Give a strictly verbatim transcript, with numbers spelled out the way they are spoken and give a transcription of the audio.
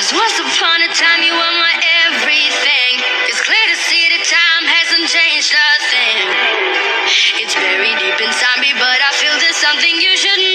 Once upon a time you were my everything. It's clear to see that time hasn't changed a thing. It's buried deep inside me, but I feel there's something you should know.